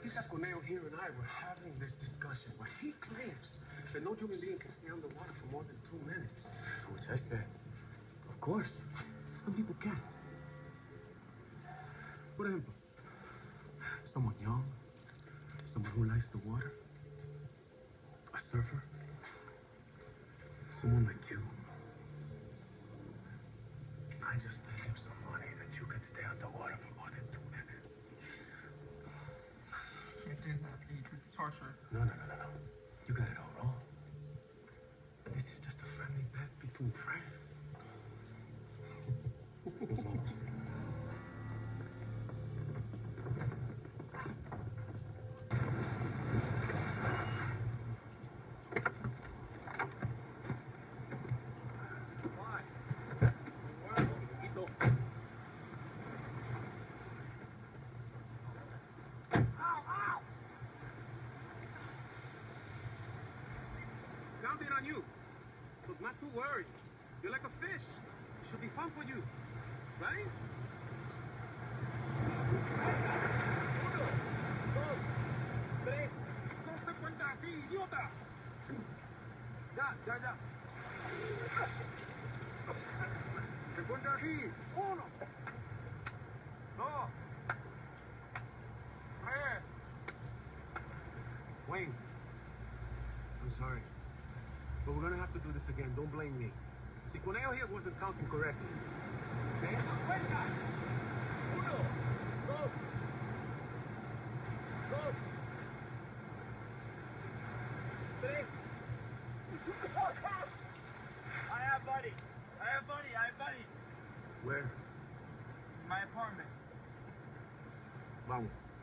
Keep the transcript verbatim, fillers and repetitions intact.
Tita Conejo here and I were having this discussion where he claims that no human being can stay underwater for more than two minutes. To which I said, of course, some people can. For example, someone young, someone who likes the water, a surfer, someone like you. I just paid you some money that you can stay underwater for more than two minutes. Can't do that, Pete. It's torture. No, no, no, no, no. You got it all wrong. This is just a friendly bet between friends. Counting on you. Look, not too worried. You're like a fish. It should be fun for you. Right? Uno, dos, tres. No se cuenta así, idiota. Ya, ya, ya. Se cuenta así. Uno, dos, tres. Wayne, I'm sorry. But we're gonna have to do this again. Don't blame me. Si Conejo here wasn't counting correctly. Okay? Cuenta. Uno, dos, dos, tres. I have buddy. I have buddy. I have buddy. Where? My apartment. Vamos.